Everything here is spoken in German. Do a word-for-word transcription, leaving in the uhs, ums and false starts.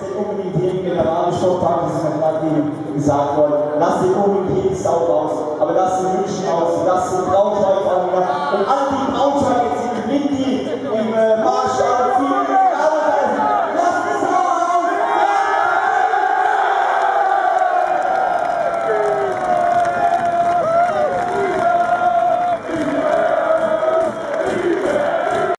nicht unbedingt jeden Generalstopp haben, das ist mir gerade eben gesagt worden. Lasst den unbedingt jeden Sau raus, aber lasst den München aus, lasst den Braunschweig an und alle